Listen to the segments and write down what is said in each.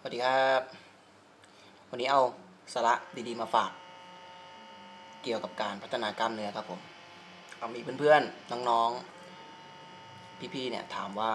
วัสดีครับวันนี้เอาสาระดีๆมาฝากเกี่ยวกับการพัฒนากล้ามเนื้อครับผมเอามีเพื่อนๆน้องๆพี่ๆเนี่ยถามว่า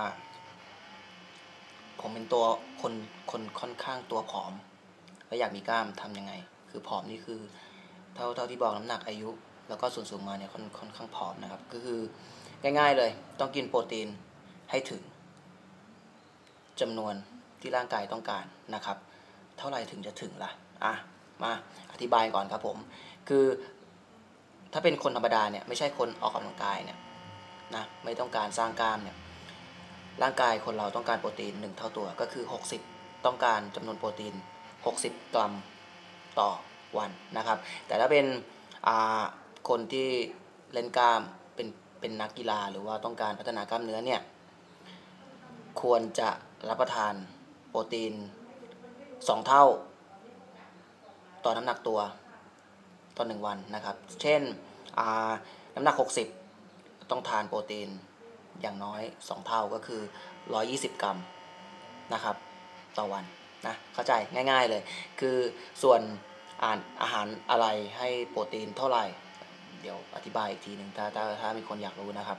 ผมเป็นตัวคนค่อนข้างตัวผอมแล้วอยากมีกล้ามทำยังไงคือผอมนี่คือเท่าที่บอกน้ำหนักอายุแล้วก็ส่วนสูงมาเนี่ยค่อนข้างผอมนะครับก็คือง่ายๆเลยต้องกินโปรตีนให้ถึงจำนวนที่ร่างกายต้องการนะครับเท่าไหร่ถึงจะถึงล่ะมาอธิบายก่อนครับผมคือถ้าเป็นคนธรรมดาเนี่ยไม่ใช่คนออกกำลังกายเนี่ยนะไม่ต้องการสร้างกล้ามเนี่ยร่างกายคนเราต้องการโปรตีน1เท่าตัวก็คือ60ต้องการจำนวนโปรตีน60 กรัมต่อวันนะครับแต่ถ้าเป็นคนที่เล่นกล้ามเป็นนักกีฬาหรือว่าต้องการพัฒนากล้ามเนื้อเนี่ยควรจะรับประทานโปรตีน2เท่าต่อน้ำหนักตัวต่อ1วันนะครับเช่นน้ำหนัก60ต้องทานโปรตีนอย่างน้อย2เท่าก็คือ120 กรัมนะครับต่อวันนะเข้าใจง่ายๆเลยคือส่วนอาหารอะไรให้โปรตีนเท่าไหร่เดี๋ยวอธิบายอีกทีหนึ่งถ้ามีคนอยากรู้นะครับ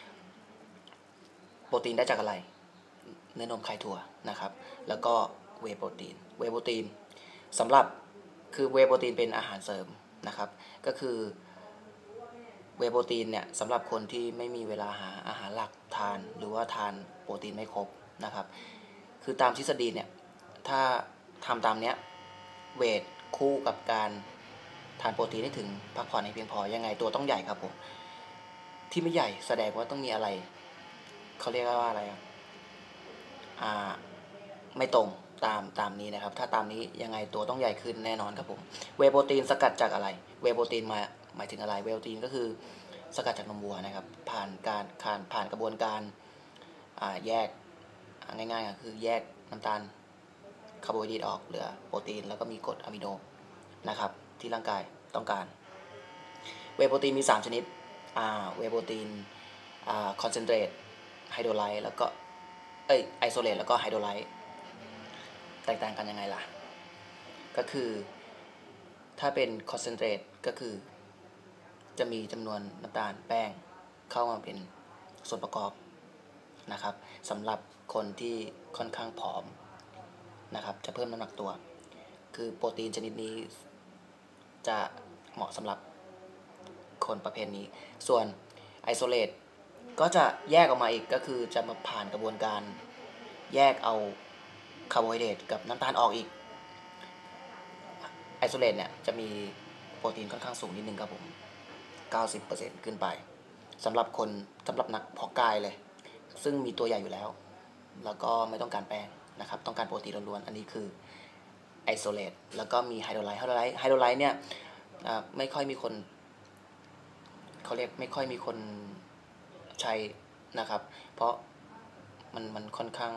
โปรตีนได้จากอะไรเนื้อนมไข่ถั่วนะครับแล้วก็เวย์โปรตีนสำหรับคือเวย์โปรตีนเป็นอาหารเสริมนะครับก็คือเวย์โปรตีนเนี่ยสำหรับคนที่ไม่มีเวลาหาอาหารหลักทานหรือว่าทานโปรตีนไม่ครบนะครับคือตามทฤษฎีเนี่ยถ้าทำตามเนี้ยเวทคู่กับการทานโปรตีนให้ถึงพักผ่อนให้เพียงพอยังไงตัวต้องใหญ่ครับผมที่ไม่ใหญ่แสดงว่าต้องมีอะไรเขาเรียกว่าอะไรไม่ตรงตามนี้นะครับถ้าตามนี้ยังไงตัวต้องใหญ่ขึ้นแน่นอนครับผมเวย์โปรตีนสกัดจากอะไรเวย์โปรตีนหมายถึงอะไรเวย์โปรตีนก็คือสกัดจากนมวัวนะครับผ่านกระบวนการแยกง่ายๆคือแยกน้ำตาลคาร์โบไฮเดรตออกเหลือโปรตีนแล้วก็มีกรดอะมิโนนะครับที่ร่างกายต้องการเวย์โปรตีนมี3ชนิดเวย์โปรตีนคอนเซนเทรตไฮโดรไลต์แล้วก็ไอโซเลตแล้วก็ไฮโดรไลต์แตกต่างกันยังไงล่ะก็คือถ้าเป็นคอนเซนเทรตก็คือจะมีจำนวนน้ำตาลแป้งเข้ามาเป็นส่วนประกอบนะครับสำหรับคนที่ค่อนข้างผอมนะครับจะเพิ่มน้ำหนักตัวคือโปรตีนชนิดนี้จะเหมาะสำหรับคนประเภทนี้ส่วนไอโซเลตก็จะแยกออกมาอีกก็คือจะมาผ่านกระบวนการแยกเอาคาร์โบไฮเดรตกับน้ำตาลออกอีกไอโซเลตเนี่ยจะมีโปรตีนค่อนข้างสูงนิดนึงครับผม 90% ขึ้นไปสำหรับนักเพาะกายเลยซึ่งมีตัวใหญ่อยู่แล้วแล้วก็ไม่ต้องการแป้งนะครับต้องการโปรตีนล้วนๆอันนี้คือไอโซเลตแล้วก็มีไฮโดรไลท์เนี่ยไม่ค่อยมีคนเขาเรียกไม่ค่อยมีคนใช้นะครับเพราะมันค่อนข้าง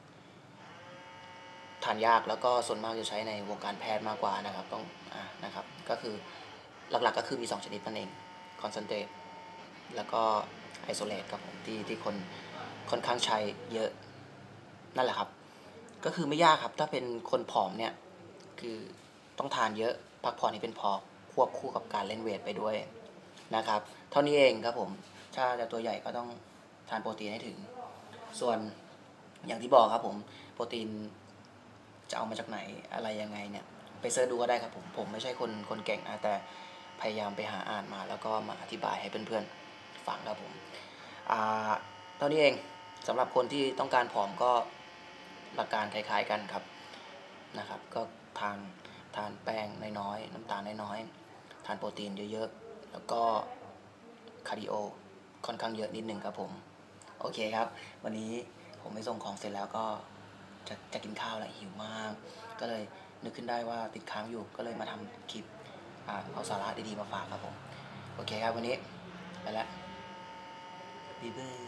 ทานยากแล้วก็ส่วนมากจะใช้ในวงการแพทย์มากกว่านะครับต้องนะครับก็คือหลักๆก็คือมี2ชนิดนั่นเองคอนเซนเทรตแล้วก็ไอโซเลตครับผมที่คนค่อนข้างใช้เยอะนั่นแหละครับก็คือไม่ยากครับถ้าเป็นคนผอมเนี่ยคือต้องทานเยอะพักผ่อนให้เป็นพอควบคู่กับการเล่นเวทไปด้วยนะครับเท่านี้เองครับผมถ้าจะตัวใหญ่ก็ต้องทานโปรตีนให้ถึงส่วนอย่างที่บอกครับผมโปรตีนจะเอามาจากไหนอะไรยังไงเนี่ยไปเสิร์ชดูก็ได้ครับผมไม่ใช่คนเก่งนะแต่พยายามไปหาอ่านมาแล้วก็มาอธิบายให้เพื่อนๆฟังครับผมเท่านี้เองสำหรับคนที่ต้องการผอมก็หลักการคล้ายๆกันครับนะครับก็ทานแป้งน้อยๆน้ำตาลน้อยๆทานโปรตีนเยอะๆแล้วก็คาร์ดิโอค่อนข้างเยอะนิดนึงครับผมโอเคครับวันนี้ผมไปส่งของเสร็จแล้วก็จะกินข้าวแล้วหิวมากก็เลยนึกขึ้นได้ว่าติดค้างอยู่ก็เลยมาทำคลิปเอาสาระดีๆมาฝากครับผมโอเคครับวันนี้ไปแล้วบ๊ายบาย